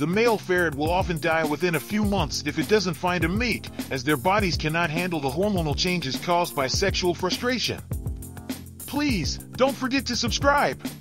The male ferret will often die within a few months if it doesn't find a mate, as their bodies cannot handle the hormonal changes caused by sexual frustration. Please, don't forget to subscribe.